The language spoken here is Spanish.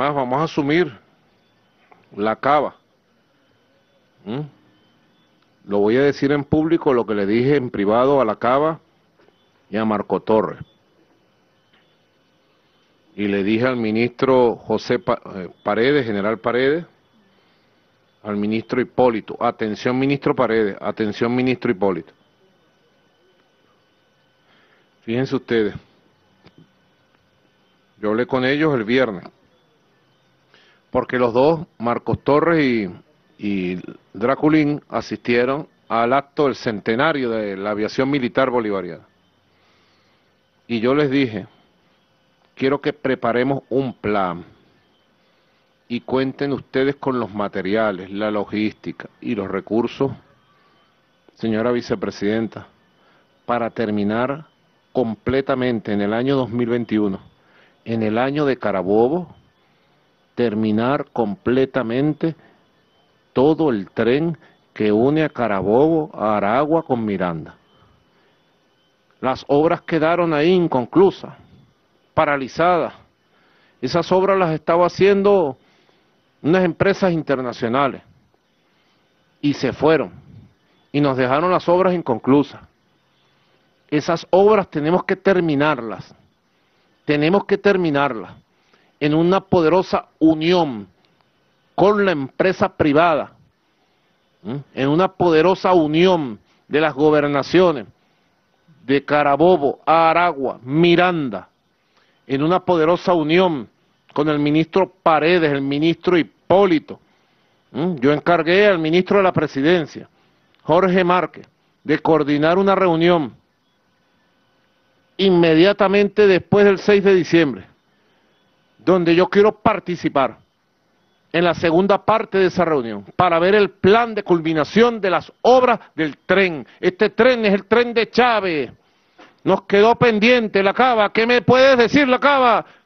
Más, vamos a asumir la cava. ¿Mm? Lo voy a decir en público lo que le dije en privado a la cava y a Marco Torres. Y le dije al ministro Paredes, general Paredes, al ministro Hipólito. Atención, ministro Paredes, atención, ministro Hipólito. Fíjense ustedes, yo hablé con ellos el viernes, porque los dos, Marcos Torres y Draculín, asistieron al acto del centenario de la aviación militar bolivariana. Y yo les dije, quiero que preparemos un plan y cuenten ustedes con los materiales, la logística y los recursos, señora vicepresidenta, para terminar completamente en el año 2021, en el año de Carabobo, terminar completamente todo el tren que une a Carabobo, a Aragua con Miranda. Las obras quedaron ahí inconclusas, paralizadas. Esas obras las estaba haciendo unas empresas internacionales y se fueron y nos dejaron las obras inconclusas. Esas obras tenemos que terminarlas en una poderosa unión con la empresa privada, en una poderosa unión de las gobernaciones de Carabobo, Aragua, Miranda, en una poderosa unión con el ministro Paredes, el ministro Hipólito. Yo encargué al ministro de la Presidencia, Jorge Márquez, de coordinar una reunión inmediatamente después del 6 de diciembre, donde yo quiero participar en la segunda parte de esa reunión, para ver el plan de culminación de las obras del tren. Este tren es el tren de Chávez. Nos quedó pendiente la cava. ¿Qué me puedes decir, la cava?